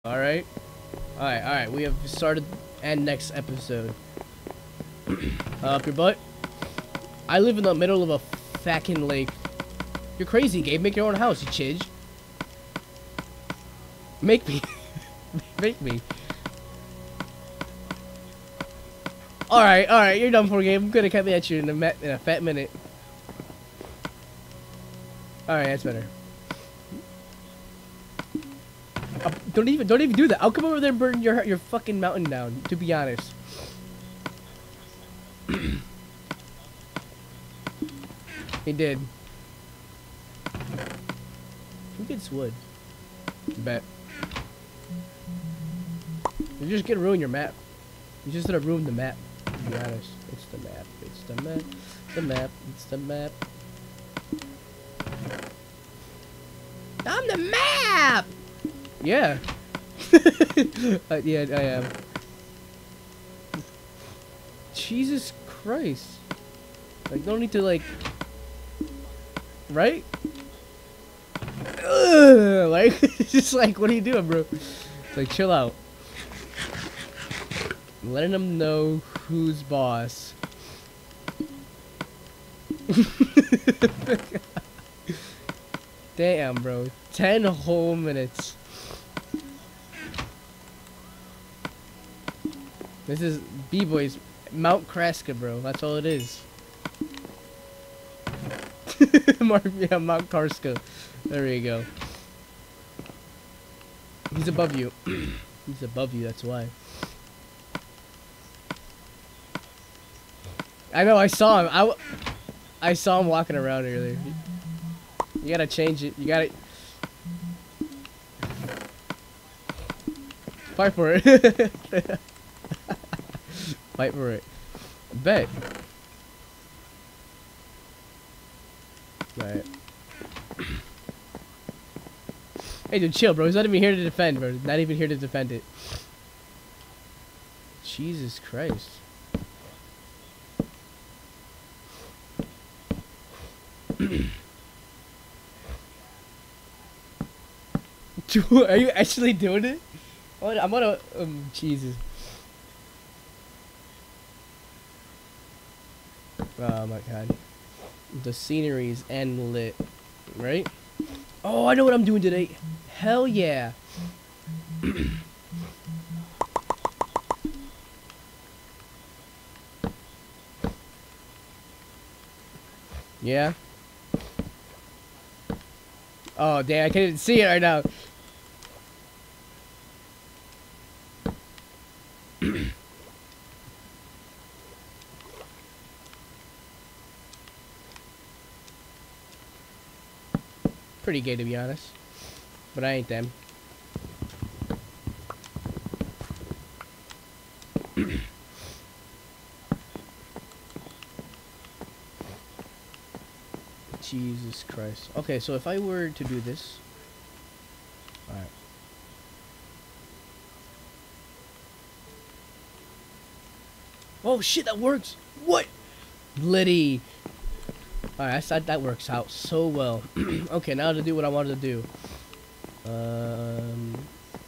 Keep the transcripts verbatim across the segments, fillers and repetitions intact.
Alright? Alright, alright. We have started and next episode. uh, up your butt. I live in the middle of a fucking lake. You're crazy, Gabe. Make your own house, you chidge. Make me. Make me. Alright, alright. You're done for, Gabe. I'm gonna come at you in a, in a fat minute. Alright, that's better. Uh, don't even, don't even do that. I'll come over there and burn your your fucking mountain down. To be honest. He did. Who gets wood? Bet. You're just gonna ruin your map. You're just gonna ruin the map. To be honest, it's the map. It's the map. The map. It's the map. I'm the map. Yeah. uh, yeah, I am. Jesus Christ. Like, don't need to, like... Right? Ugh, like, it's just like, what are you doing, bro? It's like, chill out. Letting them know who's boss. Damn, bro. Ten whole minutes. This is B-Boy's Mount Kraska, bro. That's all it is. Mark, yeah, Mount Karska. There you go. He's above you. He's above you, that's why. I know, I saw him. I, w I saw him walking around earlier. You gotta change it. You gotta... Fight for it. Fight for it. Bet. Right. Hey, dude, chill, bro. He's not even here to defend, bro. Not even here to defend it. Jesus Christ. Are you actually doing it? I'm gonna, um, Jesus. Oh my god. The scenery's end lit, right? Oh, I know what I'm doing today. Hell yeah. Yeah. Oh, damn, I can't even see it right now. Pretty gay, to be honest. But I ain't them. Jesus Christ. Okay, so if I were to do this... Alright. Oh shit, that works! What? Liddy! Alright, that, that works out so well. Okay, now to do what I wanted to do. Um...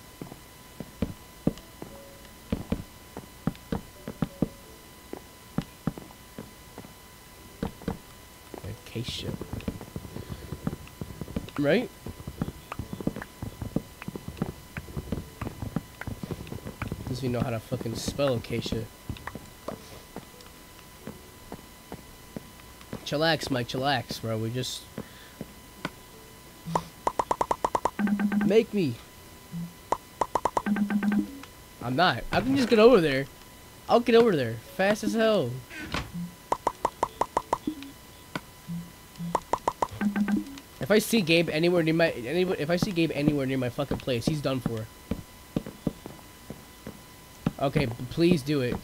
Acacia. Right? Does he know how to fucking spell acacia? Chillax, Mike, chillax, bro. We just... Make me. I'm not. I can just get over there. I'll get over there. Fast as hell. If I see Gabe anywhere near my... Any, if I see Gabe anywhere near my fucking place, he's done for. Okay, please do it.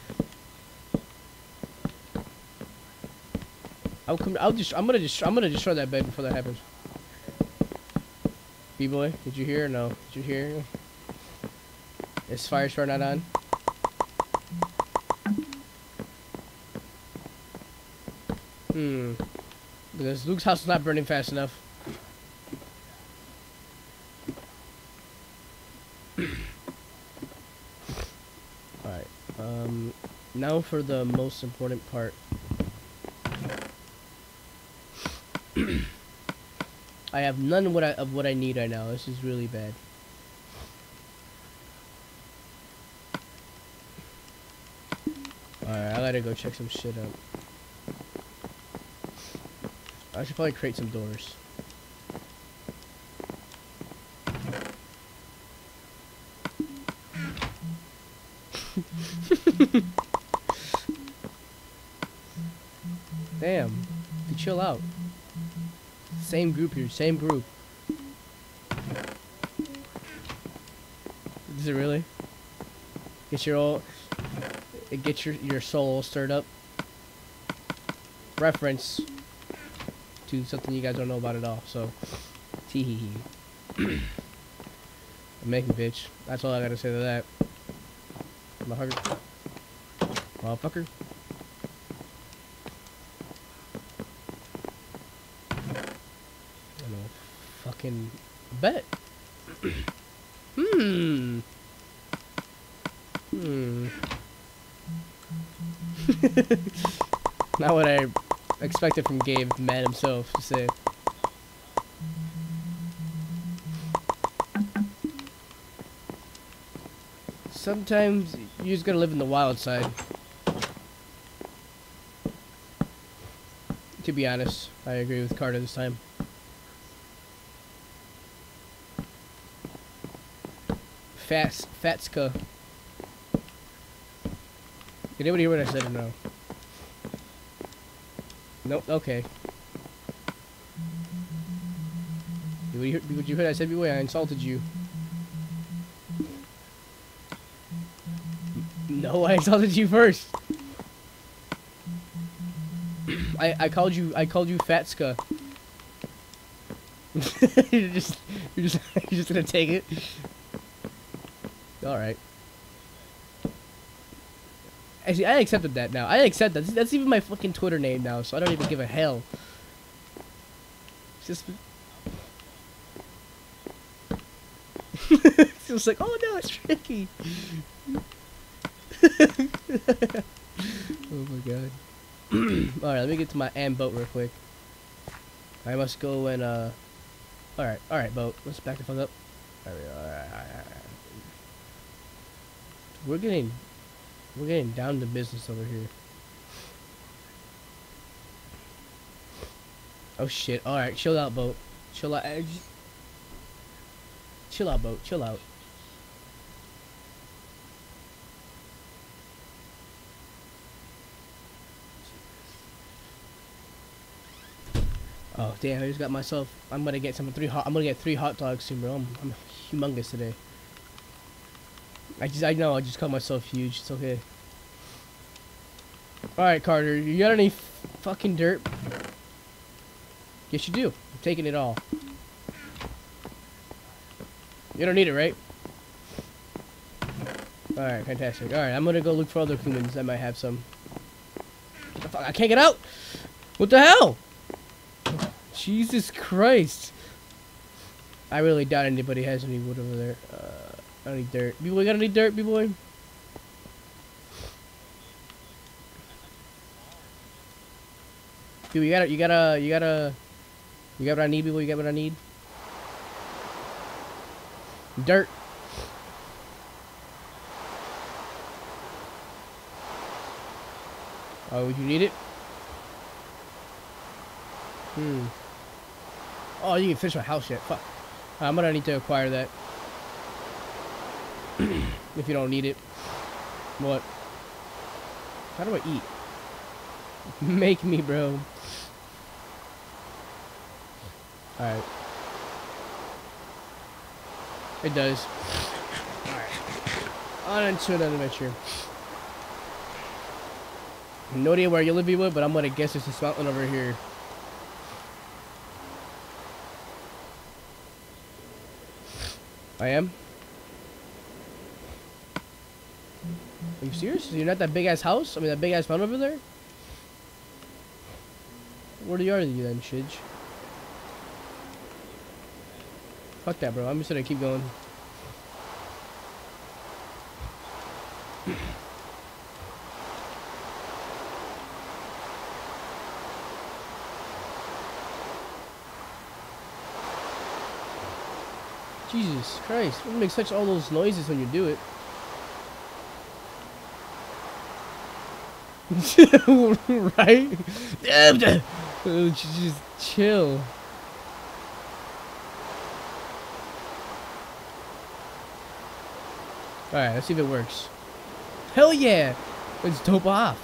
I'll come. I'll just. I'm gonna just. I'm gonna destroy that bed before that happens. B-boy, did you hear? No. Did you hear? Is fire start not on? Hmm. Because Luke's house is not burning fast enough. Um, now for the most important part. I have none of what I, of what I need right now. This is really bad. Alright, I gotta go check some shit out. I should probably create some doors. Damn. You chill out. Same group here, same group. Is it really? Get your all get your your soul stirred up. Reference to something you guys don't know about at all, so tee hee hee. I'm making bitch. That's all I gotta say to that. Motherfucker. Motherfucker. Fucking bet. Hmm. Hmm. Not what I expected from Gabe, man himself, to say. Sometimes you just gotta live in the wild side. To be honest, I agree with Carter this time. Fats, Fatska. Did anybody hear what I said or no? Nope, okay. Did you hear, did you hear what I said? B-boy, I insulted you. No, I insulted you first. I I called you I called you Fatska. you're just you're just you're just gonna take it. All right. Actually, I accepted that now. I accept that. That's even my fucking Twitter name now, so I don't even give a hell. It's just. It's just like, oh no, it's tricky. Oh my god. Alright, let me get to my am boat real quick. I must go and, uh. Alright, alright, boat. Let's back the fuck up. Alright, alright, alright. We're getting. We're getting down to business over here. Oh shit. Alright, chill out, boat. Chill out. Chill out, boat. Chill out. Oh damn! I just got myself. I'm gonna get some three hot. I'm gonna get three hot dogs soon, bro. I'm, I'm humongous today. I just, I know. I just called myself huge. It's okay. All right, Carter. You got any f fucking dirt? Yes, you do. I'm taking it all. You don't need it, right? All right, fantastic. All right, I'm gonna go look for other humans that might have some. What the fuck? I can't get out. What the hell? Jesus Christ. I really doubt anybody has any wood over there. Uh, I don't need dirt. B-boy, got any dirt, B-boy? Dude, you gotta, you gotta, you gotta, you got what I need, B-boy? You got what I need? Dirt. Oh, you need it? Hmm. Oh, you can finish my house yet. Fuck. I'm gonna need to acquire that. If you don't need it. What? How do I eat? Make me, bro. Alright. It does. Alright. On to another adventure. No idea where you live, people, but I'm gonna guess it's this mountain over here. I am? Are you serious? You're not that big ass house? I mean, that big ass mountain over there? Where are you then, Shidge? Fuck that, bro. I'm just gonna keep going. Jesus Christ. What makes such all those noises when you do it? Right? Just chill. Alright, let's see if it works. Hell yeah! Let's dope off.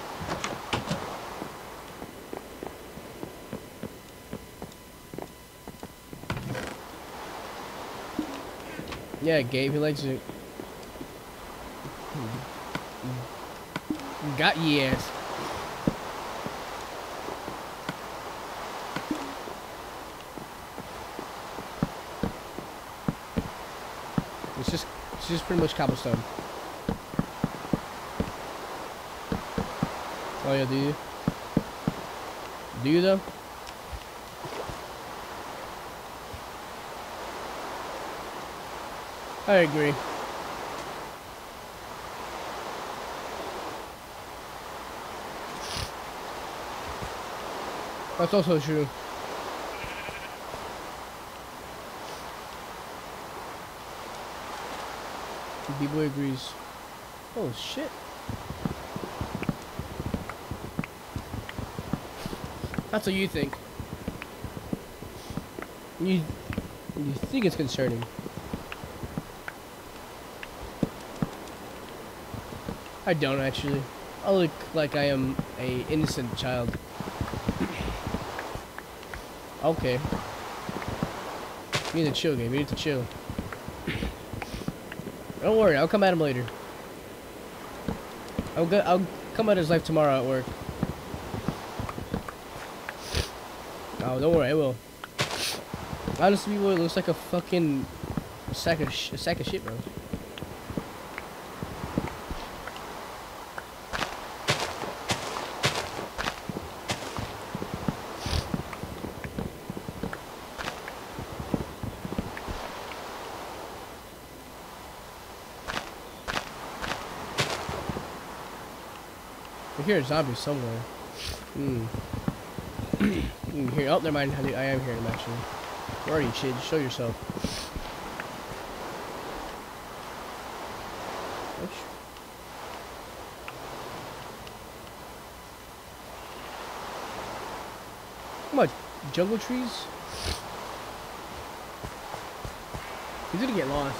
Yeah, Gabe, he likes it. Got ye ass. It's just, it's just pretty much cobblestone. Oh yeah, do you? Do you though? I agree. That's also true. B-boy agrees. Oh shit. That's what you think. You you think it's concerning. I don't actually. I look like I am a innocent child. Okay. You need to chill, game. You need to chill. Don't worry, I'll come at him later. I'll go. I'll come at his life tomorrow at work. Oh, don't worry, I will. Honestly, it looks like a fucking sack of sh a sack of shit, bro. I hear a zombie somewhere. Hmm. Here, oh, never mind. I am hearing him actually. Where are you, Chid? Show yourself. Which? Come on, jungle trees? He's gonna get lost.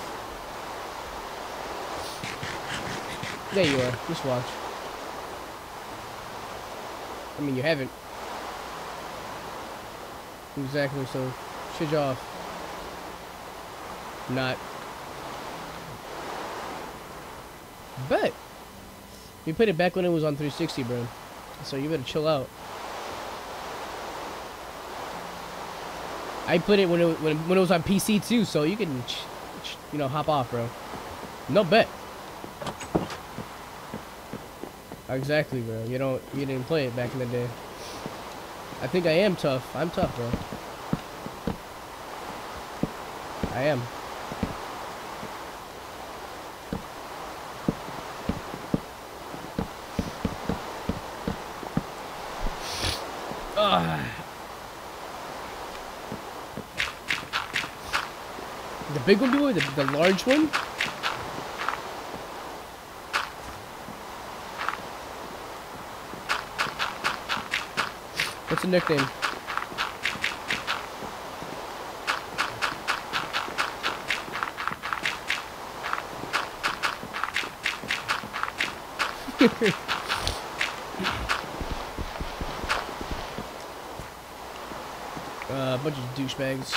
There you are. Just watch. I mean, you haven't. Exactly, so shit off. Not. Bet. You put it back when it was on three sixty, bro. So you better chill out. I put it when it when when it was on P C too, so you can, you know, hop off, bro. No bet. Exactly, bro. You don't, you didn't play it back in the day. I think I am tough. I'm tough, bro. I am. Ugh. The big one, boy? The, the large one? What's the nickname? uh, a bunch of douchebags.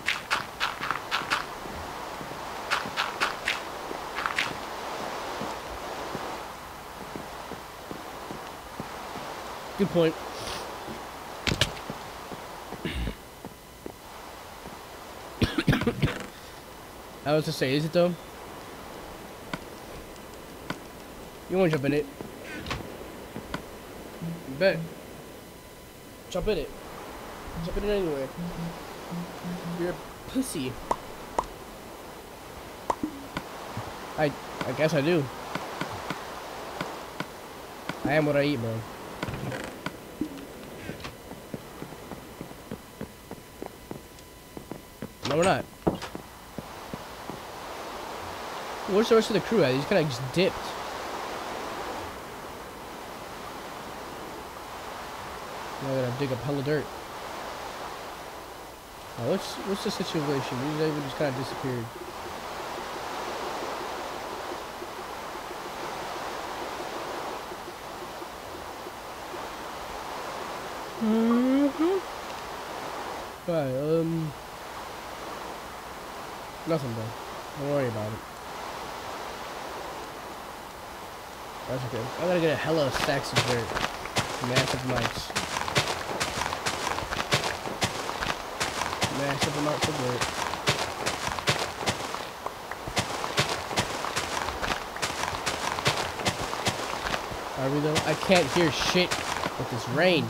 Good point. I was to say, is it though? You wanna jump in it? Bet. Jump in it. Jump in it anyway. You're a pussy. I I guess I do. I am what I eat, bro. No, we're not. Where's the rest of the crew at? He's kind of just dipped. Now I gotta dig up hella dirt. Now what's what's the situation? These people just kind of disappeared. Mm-hmm. Right, um... nothing, though. Don't worry about it. That's okay. I gotta get a hella stacks of dirt. Massive amounts. Massive amounts of dirt. Are we though? I can't hear shit with this rain.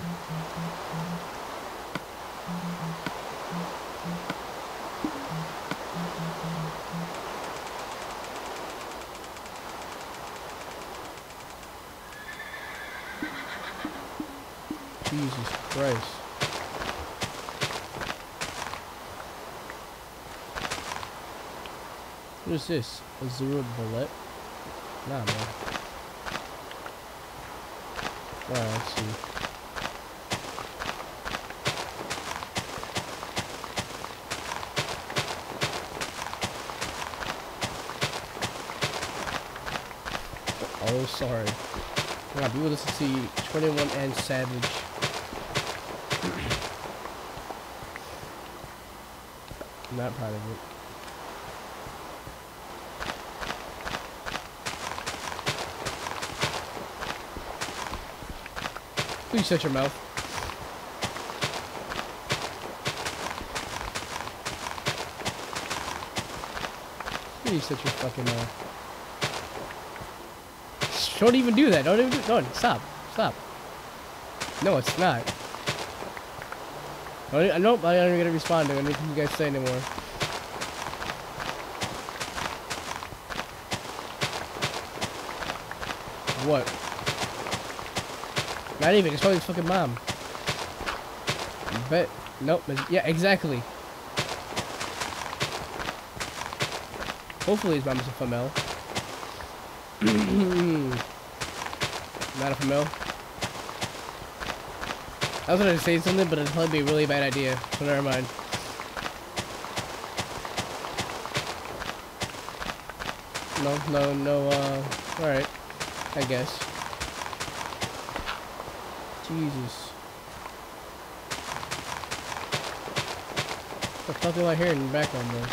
Jesus Christ. What is this? A zero bullet? Nah, man. Alright, let's see. Oh, sorry. God, people listen to twenty-one and Savage. I'm not proud of it. Please shut your mouth. Please shut your fucking mouth. Don't even do that. Don't even do it. Don't. Stop. Stop. No, it's not. I don't, nope, I don't even get to respond to anything you guys say anymore. What? Not even. It's probably his fucking mom. Bet. Nope. Yeah, exactly. Hopefully his mom is a female. Not a female. I was gonna say something, but it'd probably be a really bad idea. So never mind. No, no, no, uh, alright. I guess. Jesus. What the fuck am I hearing in the background, though?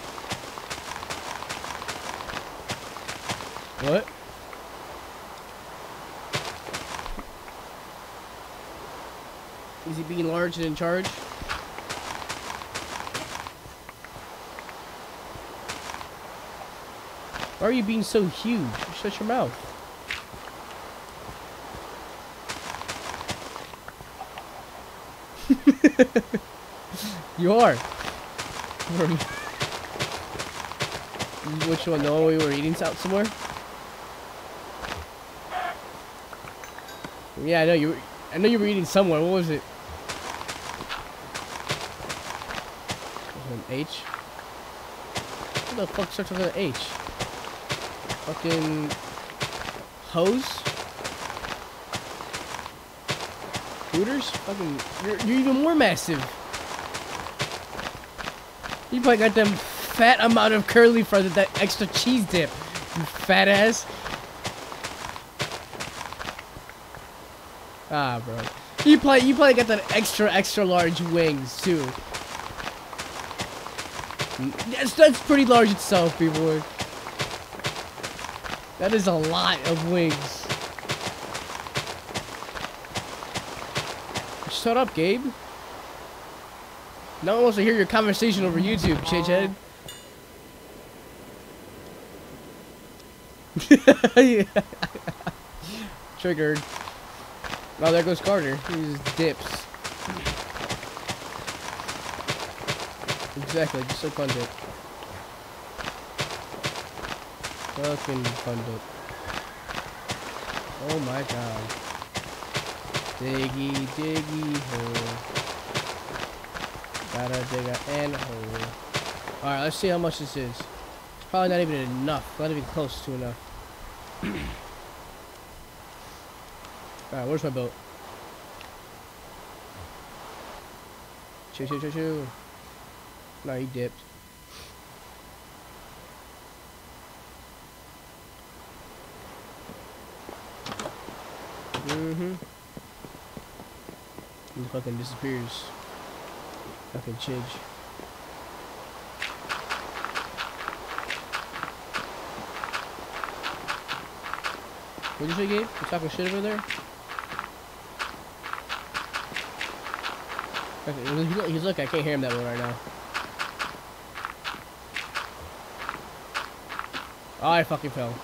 What? Is he being large and in charge? Why are you being so huge? Shut your mouth. You are. Which one? The one we were eating out somewhere? Yeah, I know you were. I know you were eating somewhere. What was it? An H? What the fuck starts with an H? Fucking hose? Hooters? Fucking, you're, you're even more massive. You probably got them fat amount of curly fries with that extra cheese dip. You fat ass. Ah, bro. You probably, you probably got that extra, extra large wings, too. That's, that's pretty large itself, people. That is a lot of wings. Shut up, Gabe. No one wants to hear your conversation over YouTube, Chidgehead. Triggered. Oh, there goes Carter. He just dips. Exactly, just like Pundit. Fucking Pundit. Oh my god. Diggy, diggy hole. Gotta dig a N hole. Alright, let's see how much this is. Probably not even enough. Not even close to enough. Alright, where's my boat? Choo choo choo choo. No, he dipped. Mm-hmm. He fucking disappears. Fucking chidge. What'd you say, Gabe? You talking shit over there? Okay, he's look, I can't hear him that well right now. Oh, I fucking fell.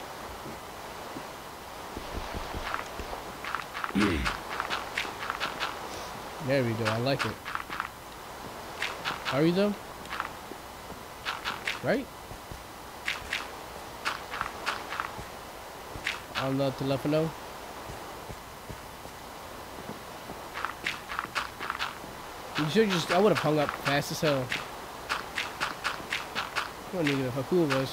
There we go, I like it. Are you though? Right? On the telefono. You should just, I would have hung up fast as hell. I wouldn't even know how cool it was.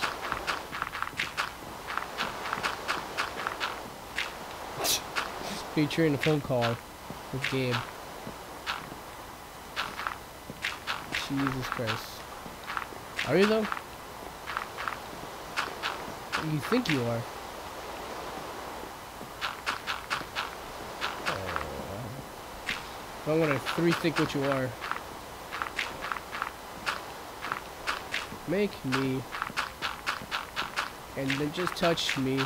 Featuring a phone call with Gabe. Jesus Christ. Are you though? You think you are? I'm gonna three-think what you are. Make me. And then just touch me.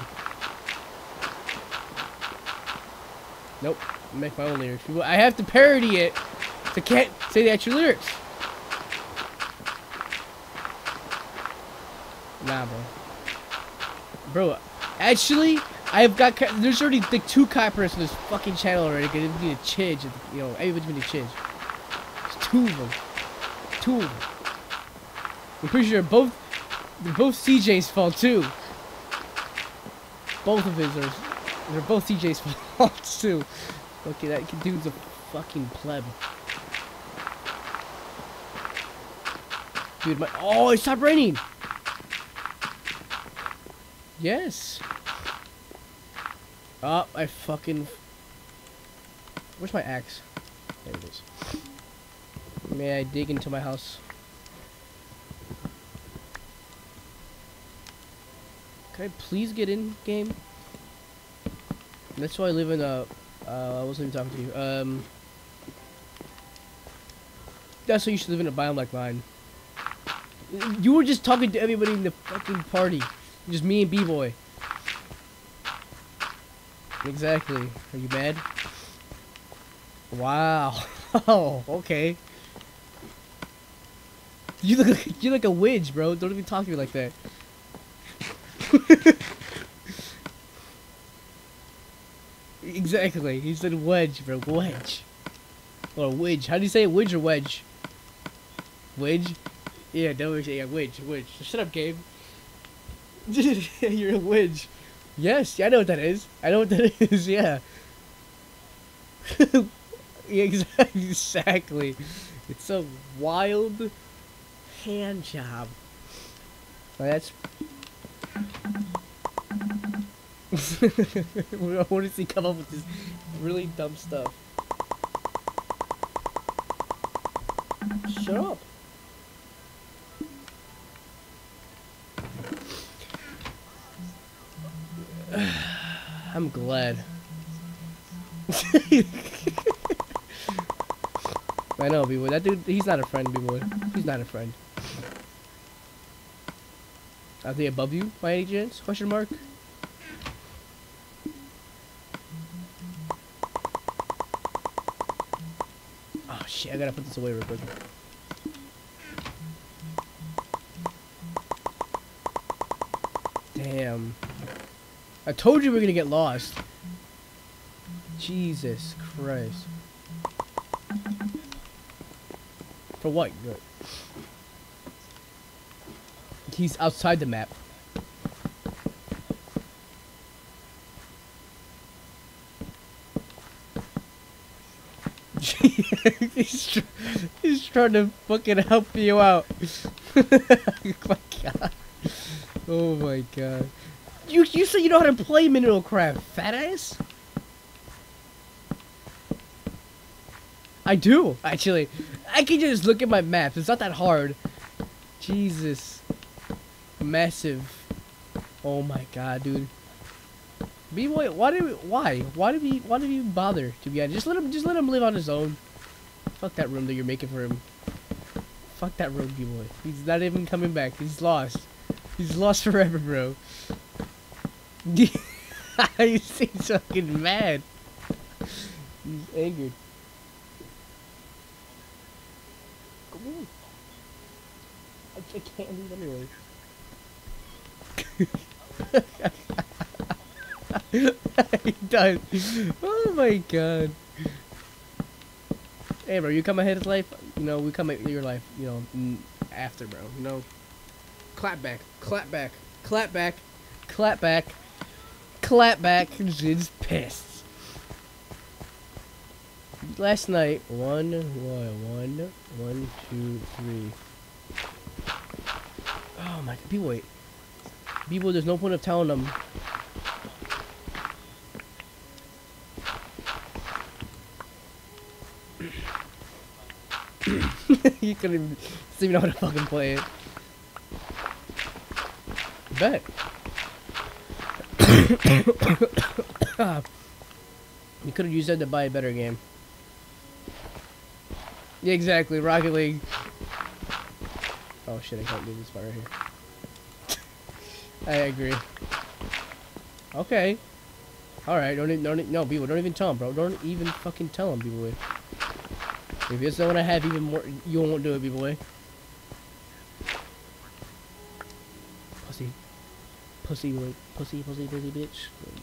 Nope. Make my own lyrics. I have to parody it to can't say the actual lyrics. Nah, bro. Bro, actually, I've got, there's already like two Kuipers on this fucking channel already. Cause it need a chidge, you know, everybody's been a chidge. There's two of them. Two of them. I'm pretty sure both, they're both C J's fault too. Both of his are, they're both C J's fault too. Okay, that dude's a fucking pleb. Dude, my, oh, it stopped raining. Yes. Oh, I fucking... Where's my axe? There it is. May I dig into my house? Can I please get in, game? That's why I live in a... Uh, I wasn't even talking to you. Um... That's why you should live in a biome like mine. You were just talking to everybody in the fucking party. Just me and B-Boy. Exactly. Are you mad? Wow. Oh, okay. You look like you look a widge, bro. Don't even talk to me like that. Exactly. He said wedge, bro. Wedge. Or wedge. How do you say it? Wedge or wedge? Wedge? Yeah, don't say yeah, wedge, wedge. Shut up, Gabe. You're a wedge. Yes, yeah, I know what that is. I know what that is, yeah. Yeah, exactly, exactly. It's a wild hand job. Well, that's... What does he come up with this really dumb stuff? Shut up. I'm glad. I know, B-Boy. That dude, he's not a friend, B-Boy. He's not a friend. Are they above you, by any chance? Question mark? Oh, shit. I gotta put this away real quick. Damn. I told you we were gonna get lost. Jesus Christ. For what? He's outside the map. he's, tr he's trying to fucking help you out. Oh my God. Oh my god. You you said you know how to play Mineral Craft, fat ass? I do, actually. I can just look at my maps. It's not that hard. Jesus. Massive. Oh my god, dude. B-boy, why did we, why? Why did we why did we bother to be honest? Just let him just let him live on his own. Fuck that room that you're making for him. Fuck that room, B-boy. He's not even coming back. He's lost. He's lost forever, bro. He's fucking mad. He's angered. Come on. I, I can't leave anyway. He does. Oh my god. Hey, bro, you come ahead of life. You know, we come at your life. You know, after, bro. You know, clap back, clap back, clap back, clap back, clap back. Just pissed. Last night, one, one, one, one, two, three. Oh my god, B-boy. B-boy, there's no point of telling them. You couldn't even, even know how to fucking play it. Bet. You could have used that to buy a better game. Yeah, exactly. Rocket League. Oh shit, I can't do this part right here. I agree. Okay. Alright, don't even, don't, no, people, don't even tell him, bro. Don't even fucking tell him, people. If you just don't want to have even more, you won't do it, B-boy. Pussy. Pussy, boy. Pussy, pussy, pussy, bitch.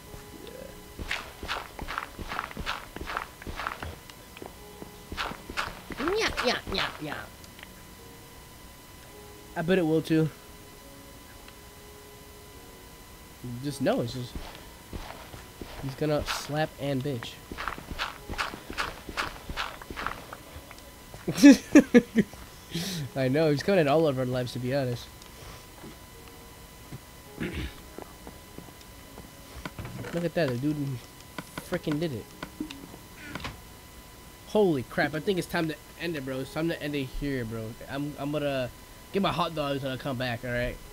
Yeah, yeah, yeah, yeah. I bet it will, too. Just know, it's just... He's gonna slap and bitch. I know, he's coming in all of our lives, to be honest. Look at that, the dude freaking did it. Holy crap, I think it's time to end it, bro. It's time to end it here, bro. I'm, I'm gonna get my hot dogs and I'll come back, alright?